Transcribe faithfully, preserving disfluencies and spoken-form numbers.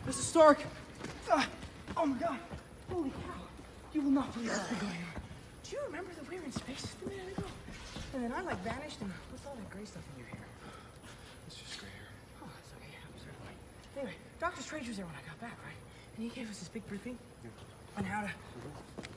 Mister Stark! Uh, oh my god! Holy cow! You will not believe what's been going on. Do you remember that we were in space just a minute ago? And then I like vanished, and what's all that gray stuff in your hair? It's just gray hair. Oh, it's okay. I'm sorry. Anyway, Doctor Strange was there when I got back, right? And he gave us this big briefing Yeah. on how to Mm-hmm.